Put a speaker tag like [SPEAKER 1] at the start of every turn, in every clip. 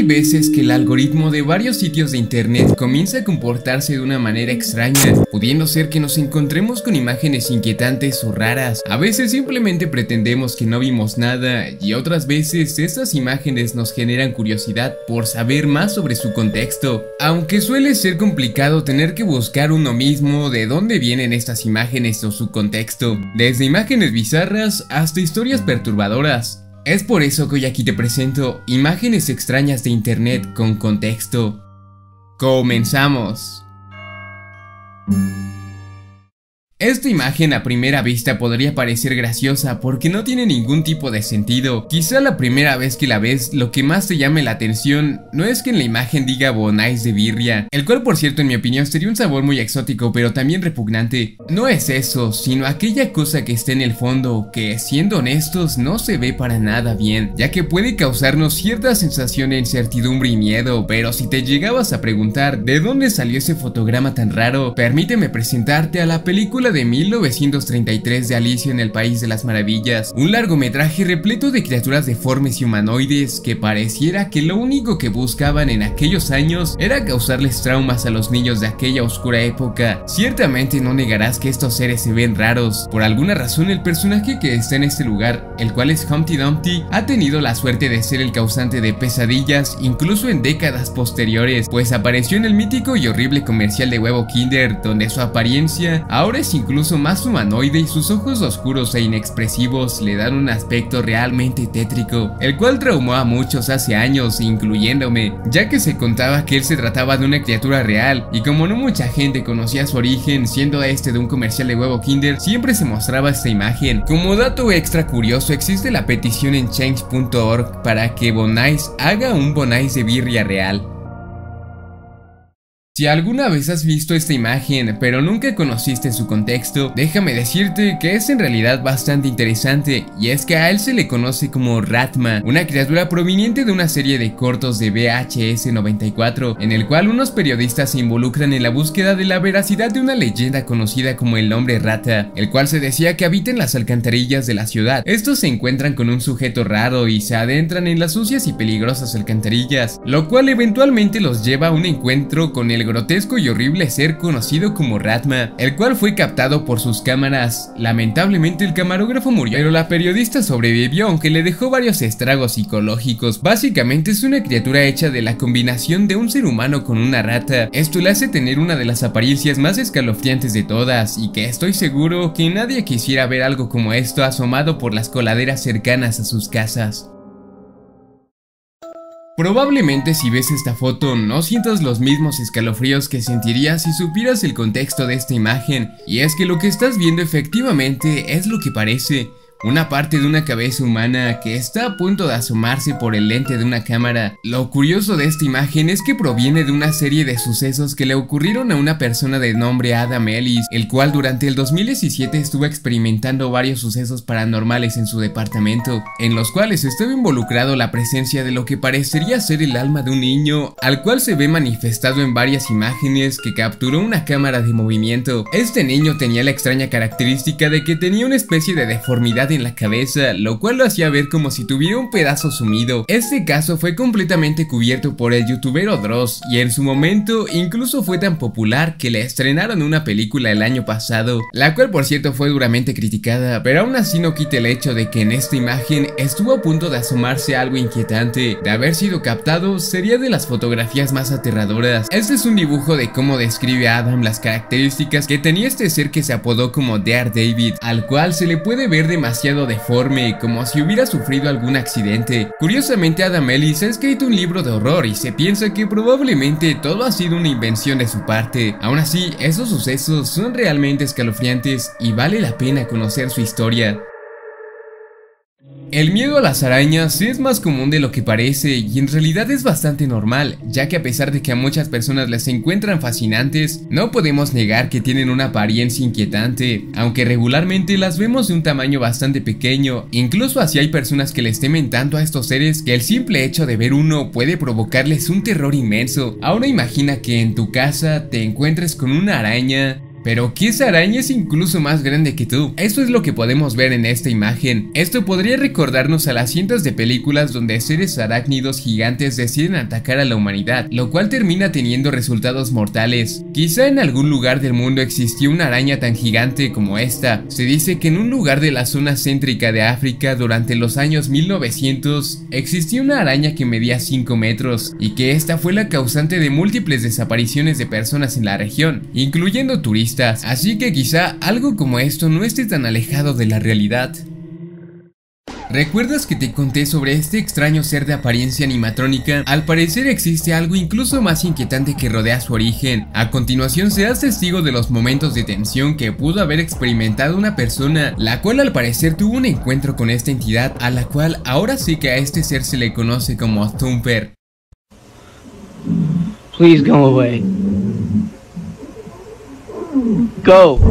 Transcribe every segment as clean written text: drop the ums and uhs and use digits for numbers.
[SPEAKER 1] veces que el algoritmo de varios sitios de internet comienza a comportarse de una manera extraña, pudiendo ser que nos encontremos con imágenes inquietantes o raras. A veces simplemente pretendemos que no vimos nada y otras veces estas imágenes nos generan curiosidad por saber más sobre su contexto. Aunque suele ser complicado tener que buscar uno mismo de dónde vienen estas imágenes o su contexto, desde imágenes bizarras hasta historias perturbadoras. Es por eso que hoy aquí te presento imágenes extrañas de internet con contexto. ¡Comenzamos! Esta imagen a primera vista podría parecer graciosa porque no tiene ningún tipo de sentido. Quizá la primera vez que la ves lo que más te llame la atención no es que en la imagen diga bonais de birria, el cual por cierto en mi opinión sería un sabor muy exótico pero también repugnante. No es eso, sino aquella cosa que está en el fondo que, siendo honestos, no se ve para nada bien, ya que puede causarnos cierta sensación de incertidumbre y miedo. Pero si te llegabas a preguntar de dónde salió ese fotograma tan raro, permíteme presentarte a la película de 1933 de Alicia en el País de las Maravillas, un largometraje repleto de criaturas deformes y humanoides que pareciera que lo único que buscaban en aquellos años era causarles traumas a los niños de aquella oscura época. Ciertamente no negarás que estos seres se ven raros. Por alguna razón el personaje que está en este lugar, el cual es Humpty Dumpty, ha tenido la suerte de ser el causante de pesadillas incluso en décadas posteriores, pues apareció en el mítico y horrible comercial de huevo Kinder, donde su apariencia ahora es incluso más humanoide y sus ojos oscuros e inexpresivos le dan un aspecto realmente tétrico, el cual traumó a muchos hace años, incluyéndome, ya que se contaba que él se trataba de una criatura real, y como no mucha gente conocía su origen, siendo este de un comercial de huevo Kinder, siempre se mostraba esta imagen. Como dato extra curioso, existe la petición en change.org para que Bonais haga un bonais de birria real. Si alguna vez has visto esta imagen pero nunca conociste su contexto, déjame decirte que es en realidad bastante interesante, y es que a él se le conoce como Ratma, una criatura proveniente de una serie de cortos de VHS 94, en el cual unos periodistas se involucran en la búsqueda de la veracidad de una leyenda conocida como el hombre rata, el cual se decía que habita en las alcantarillas de la ciudad. Estos se encuentran con un sujeto raro y se adentran en las sucias y peligrosas alcantarillas, lo cual eventualmente los lleva a un encuentro con el grotesco y horrible ser conocido como Ratma, el cual fue captado por sus cámaras. Lamentablemente el camarógrafo murió, pero la periodista sobrevivió, aunque le dejó varios estragos psicológicos. Básicamente es una criatura hecha de la combinación de un ser humano con una rata. Esto le hace tener una de las apariencias más escalofriantes de todas, y que estoy seguro que nadie quisiera ver algo como esto asomado por las coladeras cercanas a sus casas. Probablemente si ves esta foto no sientas los mismos escalofríos que sentirías si supieras el contexto de esta imagen, y es que lo que estás viendo efectivamente es lo que parece. Una parte de una cabeza humana que está a punto de asomarse por el lente de una cámara. Lo curioso de esta imagen es que proviene de una serie de sucesos que le ocurrieron a una persona de nombre Adam Ellis, el cual durante el 2017 estuvo experimentando varios sucesos paranormales en su departamento, en los cuales estaba involucrado la presencia de lo que parecería ser el alma de un niño, al cual se ve manifestado en varias imágenes que capturó una cámara de movimiento. Este niño tenía la extraña característica de que tenía una especie de deformidad en la cabeza, lo cual lo hacía ver como si tuviera un pedazo sumido. Este caso fue completamente cubierto por el youtubero Dross, y en su momento incluso fue tan popular que le estrenaron una película el año pasado, la cual por cierto fue duramente criticada, pero aún así no quita el hecho de que en esta imagen estuvo a punto de asomarse algo inquietante. De haber sido captado, sería de las fotografías más aterradoras. Este es un dibujo de cómo describe a Adam las características que tenía este ser que se apodó como Daredevil, al cual se le puede ver demasiado deforme, como si hubiera sufrido algún accidente. Curiosamente, Adam Ellis ha escrito un libro de horror y se piensa que probablemente todo ha sido una invención de su parte. Aún así, esos sucesos son realmente escalofriantes y vale la pena conocer su historia. El miedo a las arañas es más común de lo que parece, y en realidad es bastante normal, ya que a pesar de que a muchas personas las encuentran fascinantes, no podemos negar que tienen una apariencia inquietante, aunque regularmente las vemos de un tamaño bastante pequeño. Incluso así hay personas que les temen tanto a estos seres que el simple hecho de ver uno puede provocarles un terror inmenso. Ahora imagina que en tu casa te encuentres con una araña Pero que esa araña es incluso más grande que tú. Eso es lo que podemos ver en esta imagen. Esto podría recordarnos a las cientos de películas donde seres arácnidos gigantes deciden atacar a la humanidad, lo cual termina teniendo resultados mortales. Quizá en algún lugar del mundo existió una araña tan gigante como esta. Se dice que en un lugar de la zona céntrica de África durante los años 1900 existió una araña que medía 5 metros y que esta fue la causante de múltiples desapariciones de personas en la región, incluyendo turistas. Así que quizá algo como esto no esté tan alejado de la realidad. ¿Recuerdas que te conté sobre este extraño ser de apariencia animatrónica? Al parecer existe algo incluso más inquietante que rodea su origen. A continuación serás testigo de los momentos de tensión que pudo haber experimentado una persona, la cual al parecer tuvo un encuentro con esta entidad, a la cual ahora sí que a este ser se le conoce como Thumper.
[SPEAKER 2] Please go away. Go.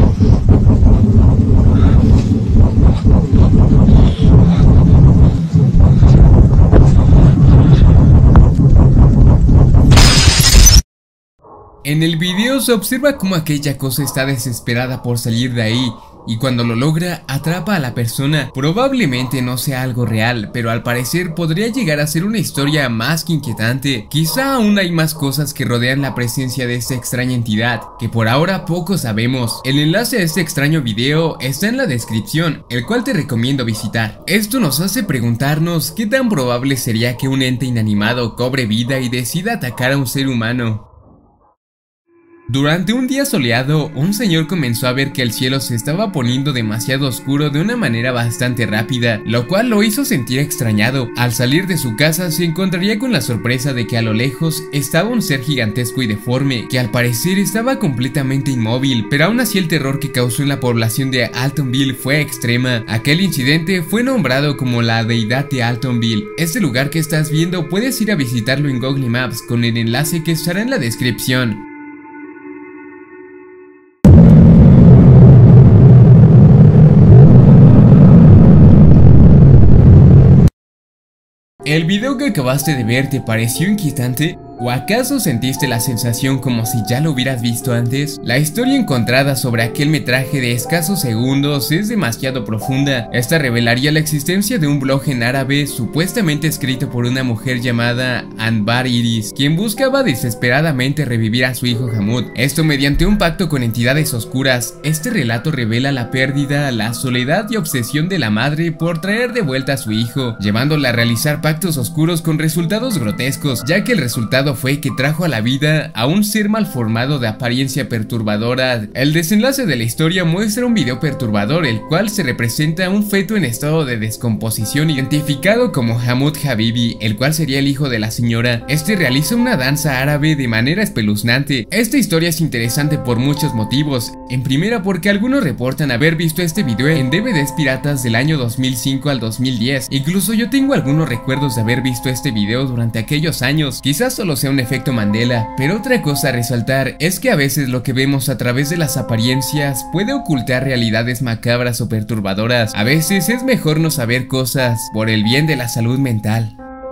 [SPEAKER 1] En el video se observa cómo aquella cosa está desesperada por salir de ahí, y cuando lo logra atrapa a la persona. Probablemente no sea algo real, pero al parecer podría llegar a ser una historia más que inquietante. Quizá aún hay más cosas que rodean la presencia de esta extraña entidad, que por ahora poco sabemos. El enlace a este extraño video está en la descripción, el cual te recomiendo visitar. Esto nos hace preguntarnos qué tan probable sería que un ente inanimado cobre vida y decida atacar a un ser humano. Durante un día soleado, un señor comenzó a ver que el cielo se estaba poniendo demasiado oscuro de una manera bastante rápida, lo cual lo hizo sentir extrañado. Al salir de su casa se encontraría con la sorpresa de que a lo lejos estaba un ser gigantesco y deforme, que al parecer estaba completamente inmóvil, pero aún así el terror que causó en la población de Altonville fue extrema. Aquel incidente fue nombrado como la deidad de Altonville. Este lugar que estás viendo puedes ir a visitarlo en Google Maps con el enlace que estará en la descripción. ¿El video que acabaste de ver te pareció inquietante? ¿O acaso sentiste la sensación como si ya lo hubieras visto antes? La historia encontrada sobre aquel metraje de escasos segundos es demasiado profunda. Esta revelaría la existencia de un blog en árabe supuestamente escrito por una mujer llamada Anbar Iris, quien buscaba desesperadamente revivir a su hijo Hamoud. Esto mediante un pacto con entidades oscuras. Este relato revela la pérdida, la soledad y obsesión de la madre por traer de vuelta a su hijo, llevándola a realizar pactos oscuros con resultados grotescos, ya que el resultado fue que trajo a la vida a un ser malformado de apariencia perturbadora. El desenlace de la historia muestra un video perturbador, el cual se representa a un feto en estado de descomposición identificado como Hamoud Habibi, el cual sería el hijo de la señora. Este realiza una danza árabe de manera espeluznante. Esta historia es interesante por muchos motivos. En primera, porque algunos reportan haber visto este video en DVDs piratas del año 2005 al 2010. Incluso yo tengo algunos recuerdos de haber visto este video durante aquellos años. Quizás solo sea un efecto Mandela, pero otra cosa a resaltar es que a veces lo que vemos a través de las apariencias puede ocultar realidades macabras o perturbadoras. A veces es mejor no saber cosas por el bien de la salud mental.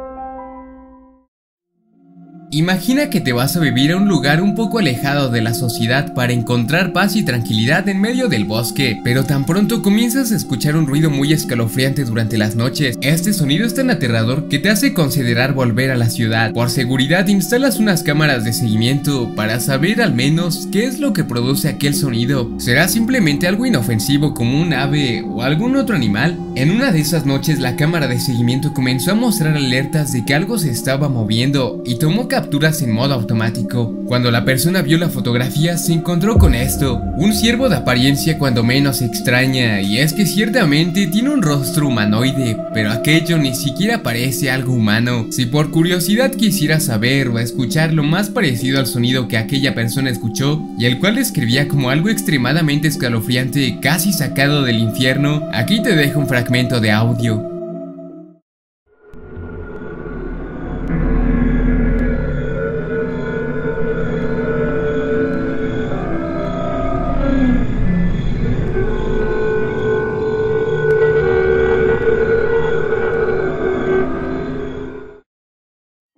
[SPEAKER 1] Imagina que te vas a vivir a un lugar un poco alejado de la sociedad para encontrar paz y tranquilidad en medio del bosque, pero tan pronto comienzas a escuchar un ruido muy escalofriante durante las noches. Este sonido es tan aterrador que te hace considerar volver a la ciudad. Por seguridad instalas unas cámaras de seguimiento para saber al menos qué es lo que produce aquel sonido. ¿Será simplemente algo inofensivo como un ave o algún otro animal? En una de esas noches la cámara de seguimiento comenzó a mostrar alertas de que algo se estaba moviendo y tomó capturas en modo automático. Cuando la persona vio la fotografía se encontró con esto, un ciervo de apariencia cuando menos extraña, y es que ciertamente tiene un rostro humanoide, pero aquello ni siquiera parece algo humano. Si por curiosidad quisieras saber o escuchar lo más parecido al sonido que aquella persona escuchó, y el cual describía como algo extremadamente escalofriante, casi sacado del infierno, aquí te dejo un fragmento de audio.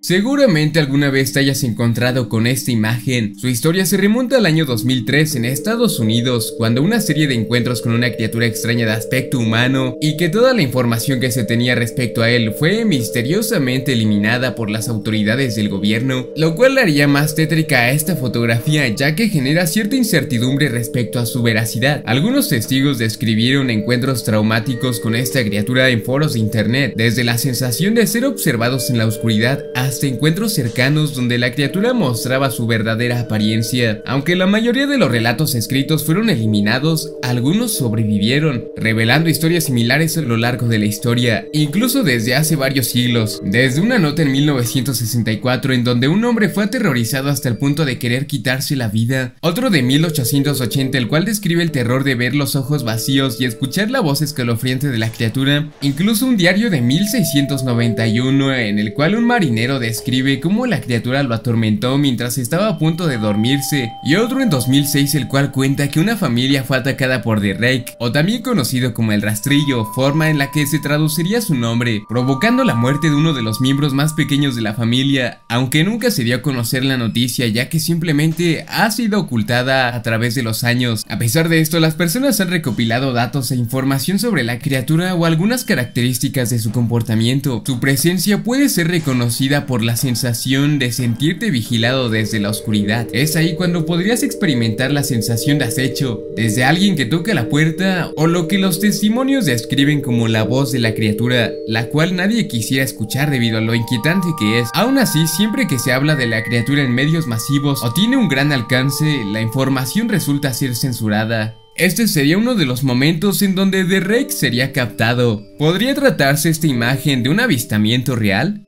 [SPEAKER 1] Seguramente alguna vez te hayas encontrado con esta imagen. Su historia se remonta al año 2003 en Estados Unidos, cuando una serie de encuentros con una criatura extraña de aspecto humano y que toda la información que se tenía respecto a él fue misteriosamente eliminada por las autoridades del gobierno, lo cual le haría más tétrica a esta fotografía, ya que genera cierta incertidumbre respecto a su veracidad. Algunos testigos describieron encuentros traumáticos con esta criatura en foros de internet, desde la sensación de ser observados en la oscuridad hasta encuentros cercanos donde la criatura mostraba su verdadera apariencia. Aunque la mayoría de los relatos escritos fueron eliminados, algunos sobrevivieron, revelando historias similares a lo largo de la historia, incluso desde hace varios siglos. Desde una nota en 1964 en donde un hombre fue aterrorizado hasta el punto de querer quitarse la vida, otro de 1880 el cual describe el terror de ver los ojos vacíos y escuchar la voz escalofriante de la criatura, incluso un diario de 1691 en el cual un marinero describe cómo la criatura lo atormentó mientras estaba a punto de dormirse, y otro en 2006 el cual cuenta que una familia fue atacada por The Rake, o también conocido como el rastrillo, forma en la que se traduciría su nombre, provocando la muerte de uno de los miembros más pequeños de la familia, aunque nunca se dio a conocer la noticia ya que simplemente ha sido ocultada a través de los años. A pesar de esto, las personas han recopilado datos e información sobre la criatura o algunas características de su comportamiento. Su presencia puede ser reconocida por la sensación de sentirte vigilado desde la oscuridad. Es ahí cuando podrías experimentar la sensación de acecho, desde alguien que toca la puerta o lo que los testimonios describen como la voz de la criatura, la cual nadie quisiera escuchar debido a lo inquietante que es. Aún así, siempre que se habla de la criatura en medios masivos o tiene un gran alcance, la información resulta ser censurada. Este sería uno de los momentos en donde The Rake sería captado. ¿Podría tratarse esta imagen de un avistamiento real?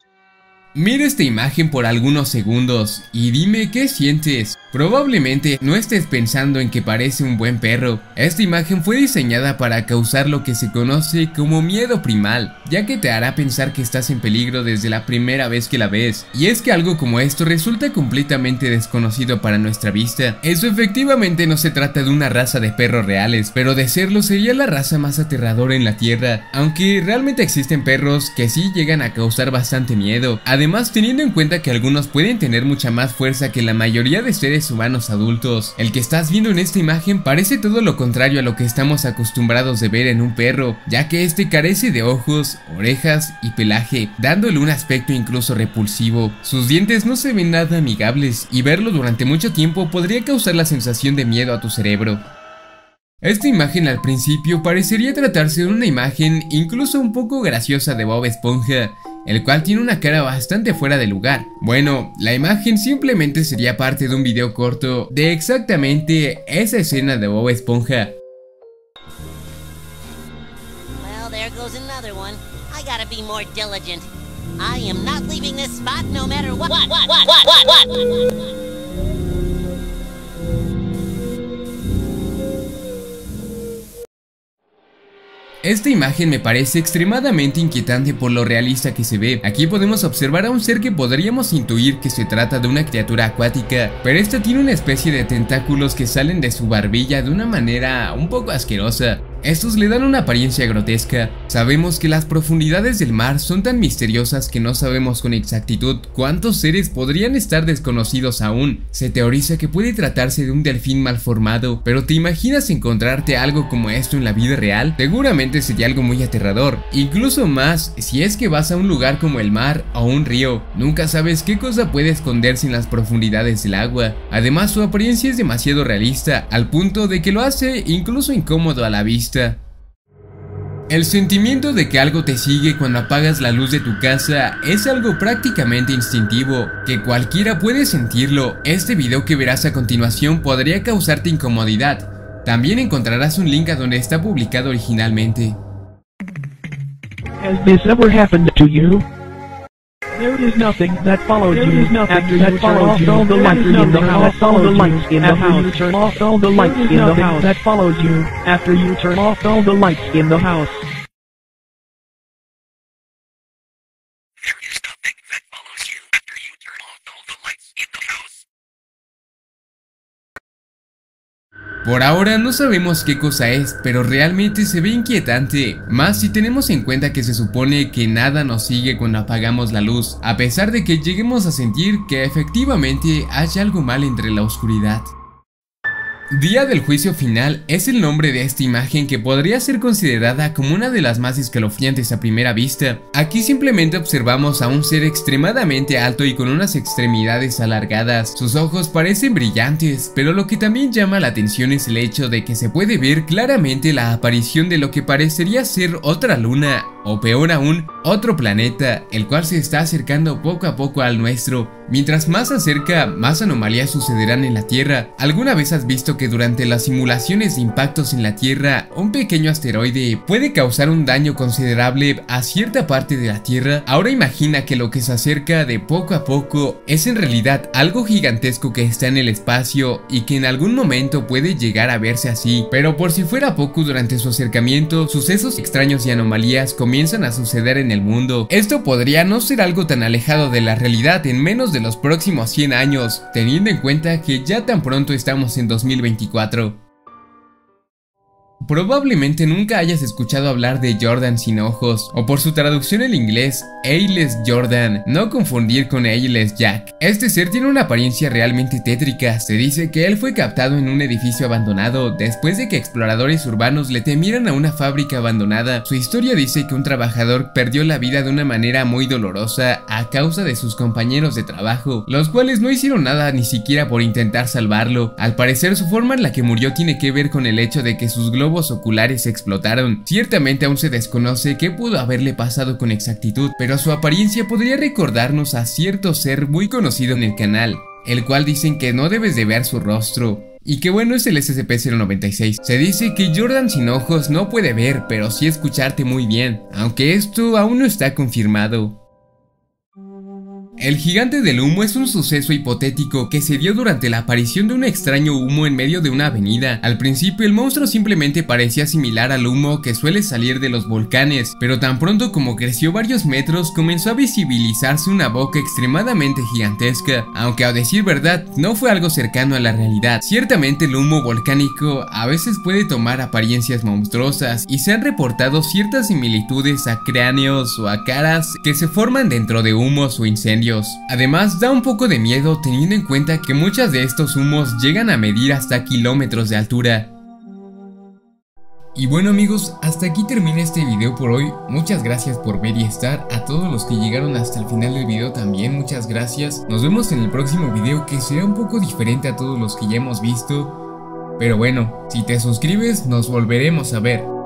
[SPEAKER 1] Mira esta imagen por algunos segundos y dime qué sientes. Probablemente no estés pensando en que parece un buen perro. Esta imagen fue diseñada para causar lo que se conoce como miedo primal, ya que te hará pensar que estás en peligro desde la primera vez que la ves. Y es que algo como esto resulta completamente desconocido para nuestra vista. Eso efectivamente no se trata de una raza de perros reales, pero de serlo sería la raza más aterradora en la tierra, aunque realmente existen perros que sí llegan a causar bastante miedo. Además, teniendo en cuenta que algunos pueden tener mucha más fuerza que la mayoría de seres humanos adultos, el que estás viendo en esta imagen parece todo lo contrario a lo que estamos acostumbrados de ver en un perro, ya que este carece de ojos, orejas y pelaje, dándole un aspecto incluso repulsivo. Sus dientes no se ven nada amigables y verlo durante mucho tiempo podría causar la sensación de miedo a tu cerebro. Esta imagen al principio parecería tratarse de una imagen incluso un poco graciosa de Bob Esponja, el cual tiene una cara bastante fuera de lugar. Bueno, la imagen simplemente sería parte de un video corto de exactamente esa escena de Bob Esponja.
[SPEAKER 3] Well, there goes another one. I gotta be more diligent. I am not leaving this spot no matter what.
[SPEAKER 1] Esta imagen me parece extremadamente inquietante por lo realista que se ve. Aquí podemos observar a un ser que podríamos intuir que se trata de una criatura acuática, pero esta tiene una especie de tentáculos que salen de su barbilla de una manera un poco asquerosa. Estos le dan una apariencia grotesca. Sabemos que las profundidades del mar son tan misteriosas que no sabemos con exactitud cuántos seres podrían estar desconocidos aún. Se teoriza que puede tratarse de un delfín mal formado, pero ¿te imaginas encontrarte algo como esto en la vida real? Seguramente sería algo muy aterrador, incluso más si es que vas a un lugar como el mar o un río. Nunca sabes qué cosa puede esconderse en las profundidades del agua. Además, su apariencia es demasiado realista, al punto de que lo hace incluso incómodo a la vista. El sentimiento de que algo te sigue cuando apagas la luz de tu casa es algo prácticamente instintivo, que cualquiera puede sentirlo. Este video que verás a continuación podría causarte incomodidad. También encontrarás un link a donde está publicado originalmente.
[SPEAKER 2] Has this ever happened to you? There is nothing that follows you after you turn off all the lights in the house. All the lights in the house. You turn off all the lights in the house. That follows you after you turn off all the lights in the house.
[SPEAKER 4] There is nothing that follows you after you turn off all the lights in the house.
[SPEAKER 1] Por ahora no sabemos qué cosa es, pero realmente se ve inquietante, más si tenemos en cuenta que se supone que nada nos sigue cuando apagamos la luz, a pesar de que lleguemos a sentir que efectivamente hay algo mal entre la oscuridad. Día del Juicio Final es el nombre de esta imagen que podría ser considerada como una de las más escalofriantes a primera vista. Aquí simplemente observamos a un ser extremadamente alto y con unas extremidades alargadas. Sus ojos parecen brillantes, pero lo que también llama la atención es el hecho de que se puede ver claramente la aparición de lo que parecería ser otra luna, o peor aún, otro planeta, el cual se está acercando poco a poco al nuestro. Mientras más se acerca, más anomalías sucederán en la Tierra. ¿Alguna vez has visto que durante las simulaciones de impactos en la Tierra, un pequeño asteroide puede causar un daño considerable a cierta parte de la Tierra? Ahora imagina que lo que se acerca de poco a poco es en realidad algo gigantesco que está en el espacio y que en algún momento puede llegar a verse así. Pero por si fuera poco, durante su acercamiento, sucesos extraños y anomalías comienzan a suceder en el mundo. Esto podría no ser algo tan alejado de la realidad en menos de los próximos 100 años, teniendo en cuenta que ya tan pronto estamos en 2024. Probablemente nunca hayas escuchado hablar de Jordan sin ojos, o por su traducción en inglés, Eyeless Jordan, no confundir con Eyeless Jack. Este ser tiene una apariencia realmente tétrica. Se dice que él fue captado en un edificio abandonado después de que exploradores urbanos le temieran a una fábrica abandonada. Su historia dice que un trabajador perdió la vida de una manera muy dolorosa a causa de sus compañeros de trabajo, los cuales no hicieron nada ni siquiera por intentar salvarlo. Al parecer, su forma en la que murió tiene que ver con el hecho de que sus globos oculares explotaron. Ciertamente aún se desconoce qué pudo haberle pasado con exactitud, pero su apariencia podría recordarnos a cierto ser muy conocido en el canal, el cual dicen que no debes de ver su rostro. Y que bueno, es el SCP-096. Se dice que Jordan sin ojos no puede ver, pero sí escucharte muy bien, aunque esto aún no está confirmado. El gigante del humo es un suceso hipotético que se dio durante la aparición de un extraño humo en medio de una avenida. Al principio el monstruo simplemente parecía similar al humo que suele salir de los volcanes, pero tan pronto como creció varios metros comenzó a visibilizarse una boca extremadamente gigantesca, aunque a decir verdad no fue algo cercano a la realidad. Ciertamente el humo volcánico a veces puede tomar apariencias monstruosas y se han reportado ciertas similitudes a cráneos o a caras que se forman dentro de humos o incendios. Además, da un poco de miedo teniendo en cuenta que muchos de estos humos llegan a medir hasta kilómetros de altura. Y bueno amigos, hasta aquí termina este video por hoy. Muchas gracias por ver y estar. A todos los que llegaron hasta el final del video también, muchas gracias. Nos vemos en el próximo video, que será un poco diferente a todos los que ya hemos visto. Pero bueno, si te suscribes, nos volveremos a ver.